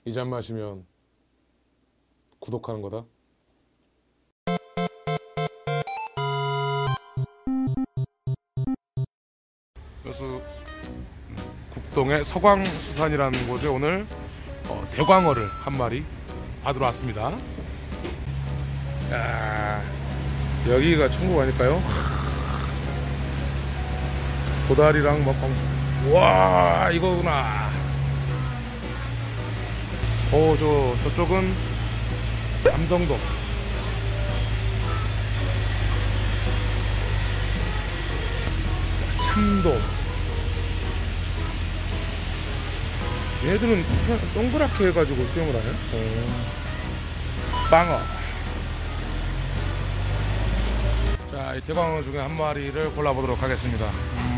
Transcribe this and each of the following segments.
이 잔 마시면 구독하는 거다. 그래서 국동의 서광수산이라는 곳에 오늘 대광어를 한 마리 받으러 왔습니다. 야, 여기가 천국 아닐까요? 도다리랑 뭐, 와, 이거구나. 저쪽은 남성동. 참돔. 얘들은 동그랗게 해가지고 수영을 하네. 빵어. 자, 이 대광어 중에 한 마리를 골라보도록 하겠습니다.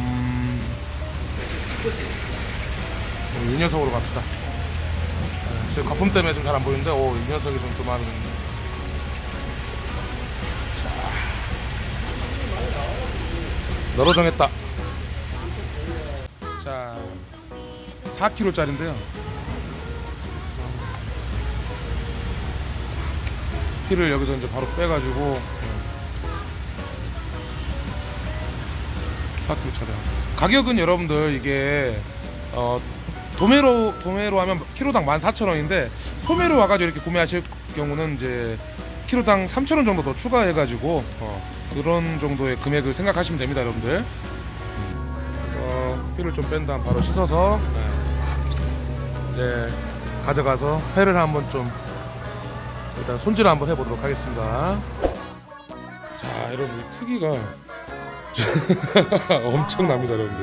이 녀석으로 갑시다. 지금 거품 때문에 좀 잘 안 보이는데, 이 녀석이 좀 많은. 자, 너로 정했다. 자, 4kg짜리인데요. 피를 여기서 이제 바로 빼가지고 4kg짜리. 가격은 여러분들 이게 도매로 하면 키로당 14,000원인데 소매로 와가지고 이렇게 구매하실 경우는 이제 키로당 3,000원 정도 더 추가해가지고 그런 정도의 금액을 생각하시면 됩니다, 여러분들. 그래서 피를 좀 뺀 다음 바로 씻어서 이제 가져가서 회를 한번 좀 일단 손질을 한번 해보도록 하겠습니다. 자, 여러분 크기가 엄청납니다, 여러분들.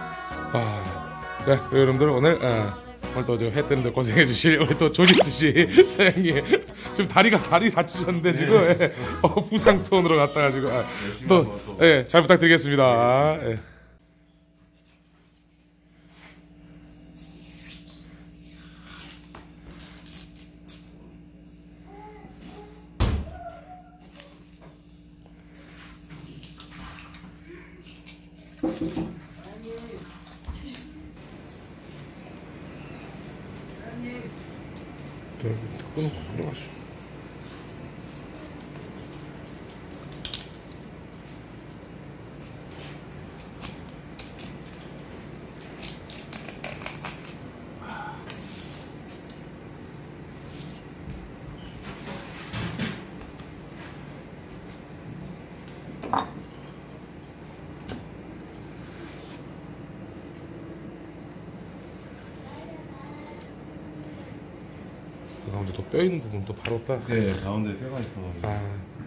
자, 여러분들 오늘 또 저 회 뜨는데 고생해 주실 우리 또 조지스 씨 사장님, 지금 다리 다치셨는데 지금 부상 투혼으로 갔다가 지금 또 잘 부탁드리겠습니다. 끊고 들어가시죠. 가운데 또 뼈 있는 부분 또 바로 딱. 네, 가운데 뼈가 있어가지고.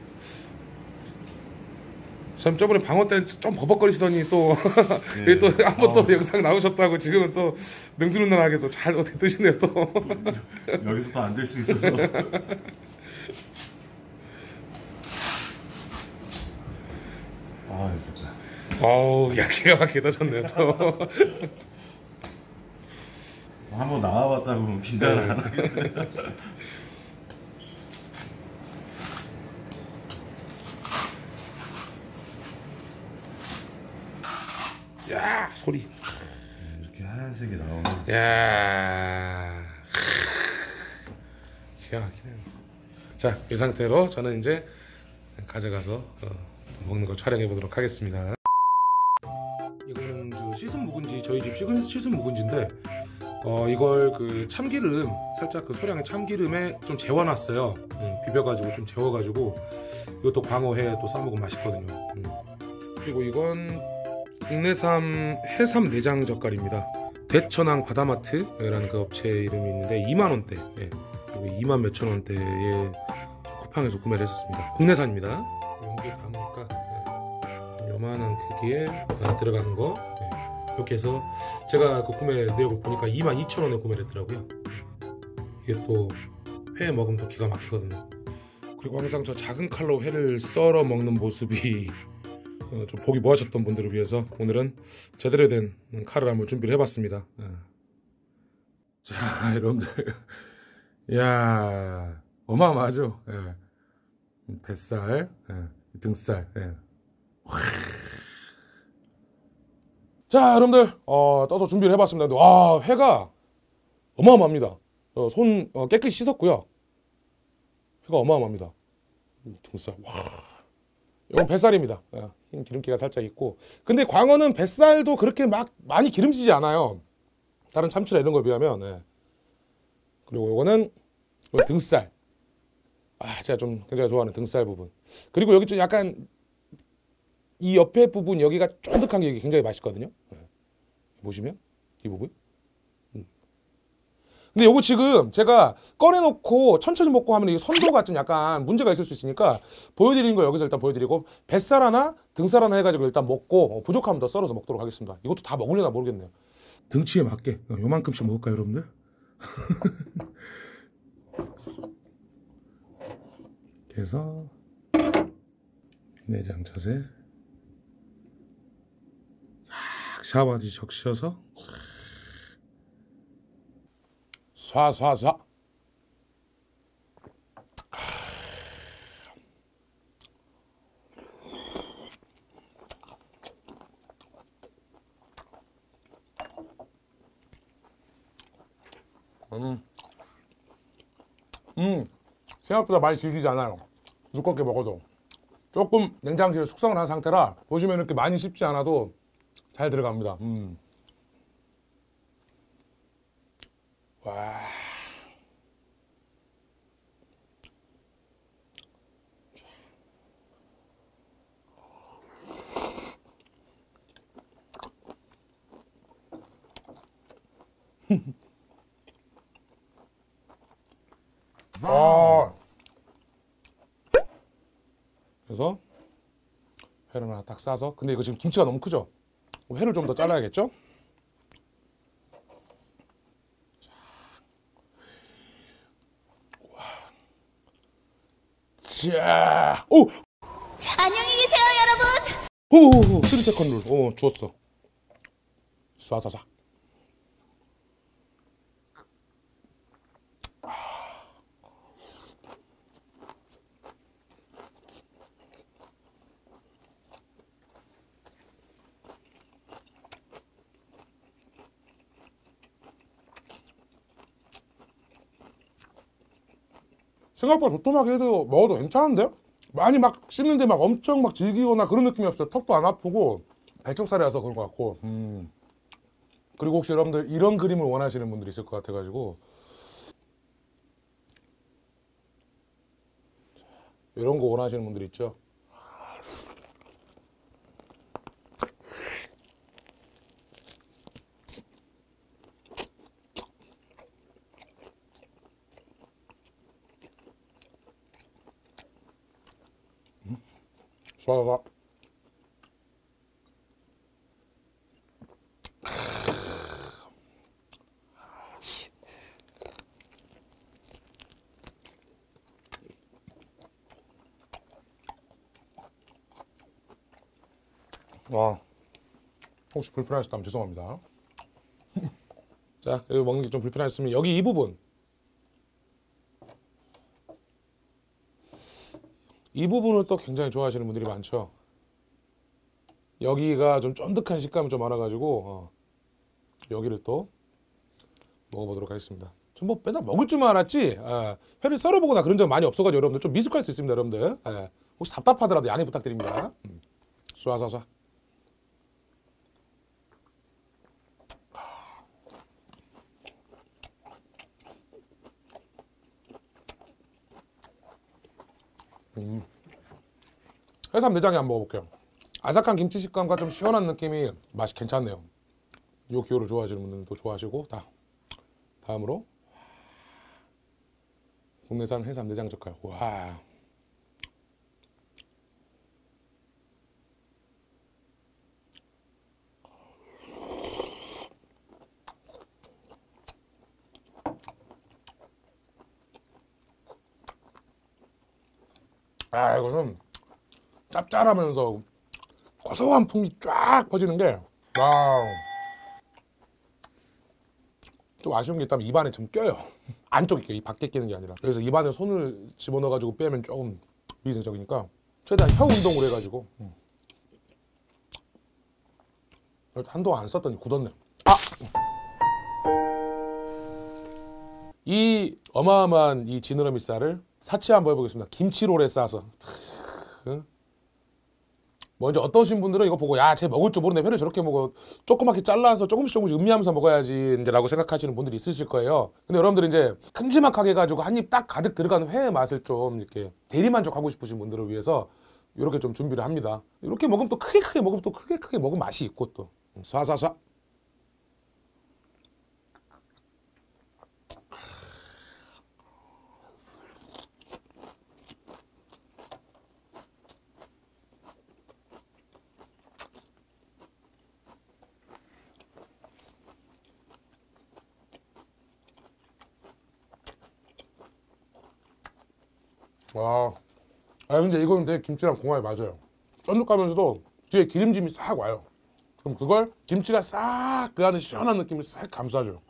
참 저번에 방어 때는 좀 버벅거리시더니 또 네. 또 한번 또 영상 나오셨다고 지금은 또 능수능란하게 또 잘 어떻게 뜨시네요 또. 여기서 또 안 될 수 있어서. 됐다. 야, 기가 막히게 떠졌네요 또. 한번 나와봤다고 긴장을 안 하게. 야, 소리. 이렇게 하얀색이 나오면. 야, 기가 막히네요. 자, 이 상태로 저는 이제 가져가서 먹는 걸 촬영해 보도록 하겠습니다. 이거는 씻은 묵은지, 저희 집 씻은 묵은지인데 이걸 그 참기름, 살짝 그 소량의 참기름에 좀 재워놨어요. 비벼가지고 좀 재워가지고 이것도 광어회 또 싸먹으면 맛있거든요. 그리고 이건 국내산 해삼 내장 젓갈입니다. 대천항 바다마트라는 그 업체 이름이 있는데 2만원대, 여기 2만 몇천 원대에 쿠팡에서 구매를 했었습니다. 국내산입니다. 용기에 담으니까 요만한 크기에 들어가는 거 이렇게 해서 제가 그 구매 내역을 보니까 22,000원에 구매를 했더라고요. 이게 또 회 먹으면 또 기가 막히거든요. 그리고 항상 저 작은 칼로 회를 썰어 먹는 모습이 좀 보기 모하셨던 분들을 위해서 오늘은 제대로 된 칼을 한번 준비를 해봤습니다. 자, 여러분들, 야, 어마어마하죠? 뱃살, 등살. 자, 여러분들 떠서 준비를 해봤습니다. 근데 와, 회가 어마어마합니다. 손 깨끗이 씻었고요. 회가 어마어마합니다. 등살. 와. 이건 뱃살입니다. 흰 기름기가 살짝 있고. 근데 광어는 뱃살도 그렇게 막 많이 기름지지 않아요. 다른 참치나 이런 거에 비하면. 예. 그리고 이거는 등살. 제가 좀 굉장히 좋아하는 등살 부분. 그리고 여기 좀 약간 이 옆에 부분 여기가 쫀득한 게 굉장히 맛있거든요. 예. 보시면 이 부분. 근데 요거 지금 제가 꺼내놓고 천천히 먹고 하면 이 선도가 좀 약간 문제가 있을 수 있으니까 보여드리는 거 여기서 일단 보여드리고 뱃살 하나 등살 하나 해가지고 일단 먹고 부족하면 더 썰어서 먹도록 하겠습니다. 이것도 다 먹으려나 모르겠네요. 등치에 맞게 요만큼씩 먹을까요 여러분들? 그래서 내장 자세 싹 샤워하듯이 적셔서 쏴쏴쏴. 생각보다 많이 질기지 않아요. 두껍게 먹어도. 조금 냉장실에 숙성을 한 상태라 보시면 이렇게 많이 씹지 않아도 잘 들어갑니다. 와. 그래서 회를 하나 딱 싸서, 근데 이거 지금 김치가 너무 크죠? 회를 좀 더 잘라야겠죠? 자, 오! 안녕히 계세요, 여러분. 오, 3세컨드 룰. 주웠어. 쏴사삭. 생각보다 도톰하게 해도 먹어도 괜찮은데요? 많이 막 씹는데 막 엄청 막 질기거나 그런 느낌이 없어요. 턱도 안 아프고 배쪽살이라서 그런 것 같고. 그리고 혹시 여러분들 이런 그림을 원하시는 분들이 있을 것 같아가지고 이런 거 원하시는 분들 있죠? 쏴봐. 와, 혹시 불편하셨다면 죄송합니다. 자, 여기 먹는 게 좀 불편하셨으면 여기 이 부분, 이 부분을 또 굉장히 좋아하시는 분들이 많죠. 여기가 좀 쫀득한 식감이 좀 많아가지고 여기를 또 먹어보도록 하겠습니다. 전 뭐 맨날 먹을 줄만 알았지 회를 썰어보거나 그런 적 많이 없어가지고 여러분들 좀 미숙할 수 있습니다. 여러분들 혹시 답답하더라도 양해 부탁드립니다. 쏴쏴쏴. 해삼 내장에 한번 먹어볼게요. 아삭한 김치 식감과 좀 시원한 느낌이 맛이 괜찮네요. 이 기호를 좋아하시는 분들도 좋아하시고. 다음으로 국내산 해삼 내장 젓갈. 와. 이거는 짭짤하면서 고소한 풍미 쫙 퍼지는 게, 와우. 좀 아쉬운 게 있다면 입안에 좀 껴요. 안쪽에 껴요. 이 밖에 끼는 게 아니라. 그래서 입안에 손을 집어넣어가지고 빼면 조금 위생적이니까 최대한 혀 운동을 해가지고. 한동안 안 썼더니 굳었네. 이 어마어마한 이 지느러미 쌀을 사치 한번 해보겠습니다. 김치롤에 싸서. 먼저 어떠신 분들은 이거 보고 야, 쟤 먹을 줄 모르네. 회를 저렇게 먹어. 조그맣게 잘라서 조금씩 음미하면서 먹어야지 이제라고 생각하시는 분들이 있으실 거예요. 근데 여러분들이 이제 큼지막하게 해가지고 한 입 딱 가득 들어가는 회의 맛을 좀 이렇게 대리만족하고 싶으신 분들을 위해서 이렇게 좀 준비를 합니다. 이렇게 먹으면 또 크게 먹으면 또 크게 먹으면 맛이 있고 또 쏴. 와, 근데 이거는 되게 김치랑 궁합이 맞아요. 쫀득하면서도 뒤에 기름짐이 싹 와요. 그럼 그걸 김치가 싹 그 안에 시원한 느낌을 싹 감싸줘요.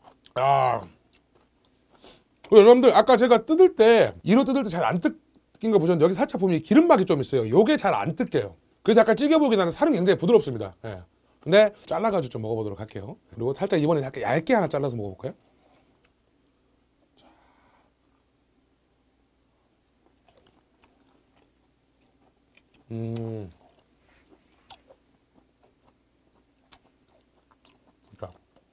여러분들 아까 제가 뜯을 때 이로 뜯을 때 잘 안 뜯긴 거 보셨는데 여기 살짝 보면 기름막이 좀 있어요. 요게 잘 안 뜯겨요. 그래서 약간 찌개보긴 하는데 살은 굉장히 부드럽습니다. 예. 근데 잘라가지고 좀 먹어보도록 할게요. 그리고 살짝 이번에 약간 얇게 하나 잘라서 먹어볼까요? 자.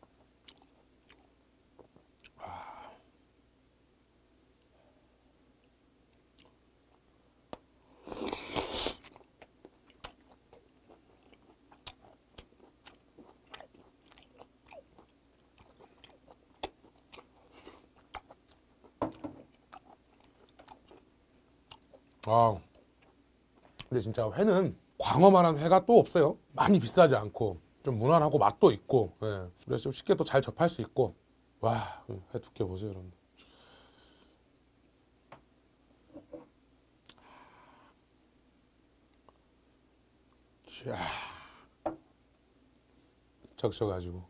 근데 진짜 회는 광어만한 회가 또 없어요. 많이 비싸지 않고 좀 무난하고 맛도 있고, 예. 그래서 좀 쉽게 또 잘 접할 수 있고. 와, 회 두께 보세요, 여러분. 자, 적셔가지고.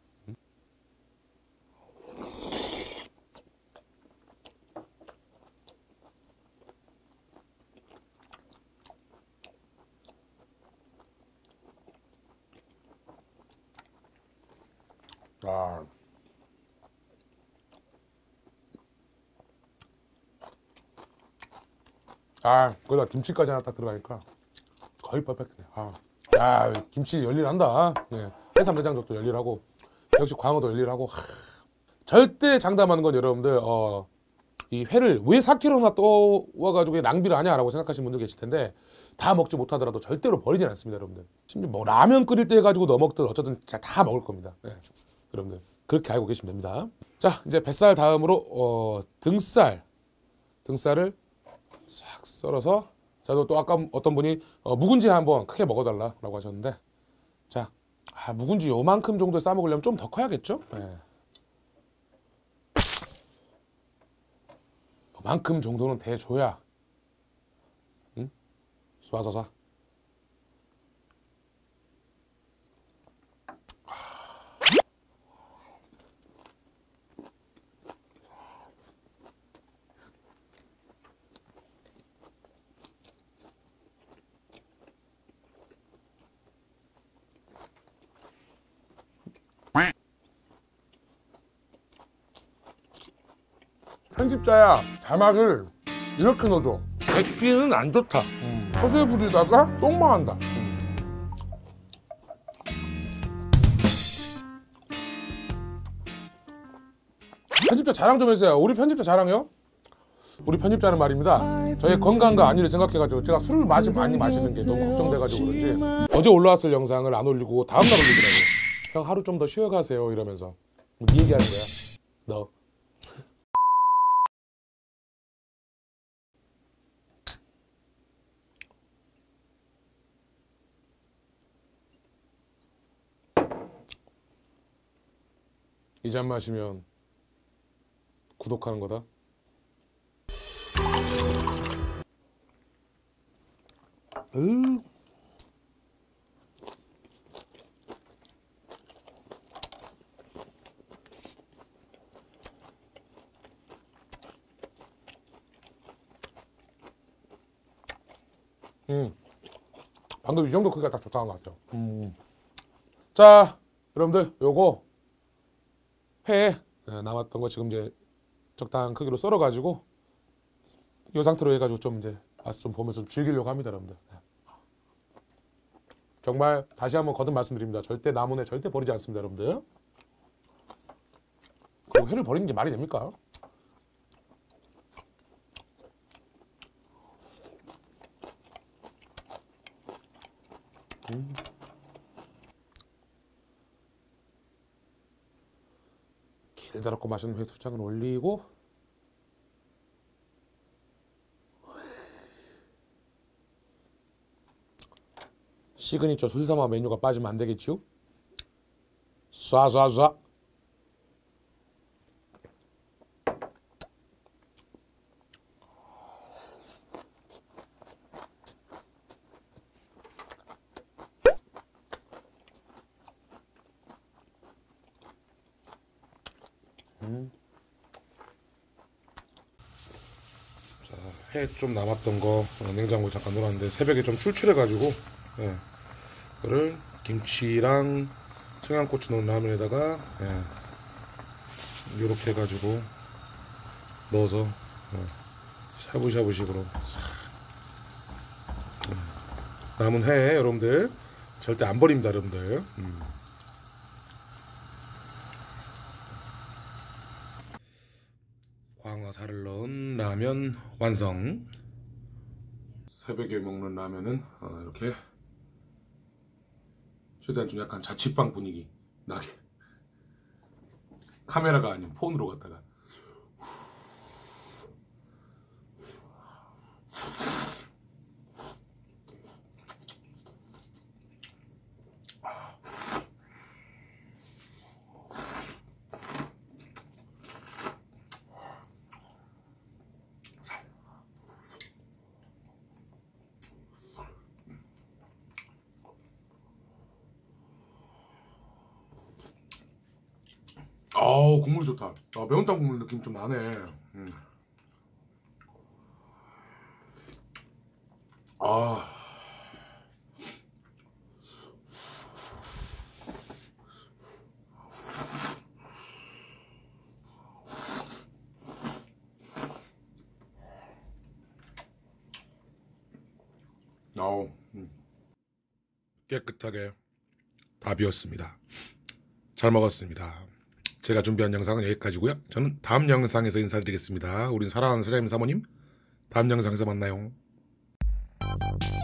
거기다 김치까지 하나 딱 들어가니까 거의 퍼펙트네. 김치 열일한다. 네. 해삼 내장적도 열일하고 역시 광어도 열일하고. 절대 장담하는 건 여러분들 이 회를 왜 4kg나 떠와가지고 낭비를 하냐라고 생각하시는 분들 계실 텐데 다 먹지 못하더라도 절대로 버리진 않습니다, 여러분들. 심지어 뭐 라면 끓일 때 해가지고 넣어 먹든 어쩌든 진짜 다 먹을 겁니다. 네. 여러분들 그렇게 알고 계시면 됩니다. 자, 이제 뱃살 다음으로 등살을 싹 썰어서, 자, 또 아까 어떤 분이 묵은지 한번 크게 먹어달라고 하셨는데, 자, 묵은지 요만큼 정도 싸 먹으려면 좀 더 커야겠죠? 네. 요만큼 정도는 대줘야, 응? 쏴서. 편집자야, 자막을 이렇게 넣어줘. 백기는 안 좋다. 허세 부리다가 똥망한다. 편집자 자랑 좀 해주세요. 우리 편집자 자랑이요? 우리 편집자는 말입니다, 저의 건강과 안위를 생각해가지고 제가 술을 많이 마시는 게 너무 걱정돼가지고 그런지 어제 올라왔을 영상을 안 올리고 다음날 올리더라고. 형 하루 좀 더 쉬어가세요 이러면서. 네 얘기하는 거야, 너. 이 잔 마시면 구독하는 거다. 방금 이 정도 크기가 딱 적당한 것 같죠. 자, 여러분들 요거 회 남았던 거 지금 이제 적당한 크기로 썰어가지고 이 상태로 해가지고 좀 이제 맛을 좀 보면서 좀 즐기려고 합니다, 여러분들. 정말 다시 한번 거듭 말씀드립니다. 절대 남은 회 절대 버리지 않습니다, 여러분들. 그리고 회를 버리는 게 말이 됩니까? 길다랗고 맛있는 회 두 장을 올리고 시그니처 술사마 메뉴가 빠지면 안 되겠지요? 쏴쏴쏴. 자, 회 좀 남았던 거 냉장고에 잠깐 넣어놨는데 새벽에 좀 출출해가지고 그거를 김치랑 청양고추 넣은 라면에다가 이렇게 해가지고 넣어서 샤브샤브식으로 남은 회 여러분들 절대 안 버립니다, 여러분들. 광어살을 넣은 라면 완성. 새벽에 먹는 라면은 이렇게 최대한 좀 약간 자취방 분위기 나게 카메라가 아닌 폰으로 갖다가 아우 국물이 좋다. 매운탕 국물 느낌 좀 나네. 아우 깨끗하게 다 비웠습니다. 잘 먹었습니다. 제가 준비한 영상은 여기까지고요. 저는 다음 영상에서 인사드리겠습니다. 우린 사랑하는 사장님 사모님, 다음 영상에서 만나요.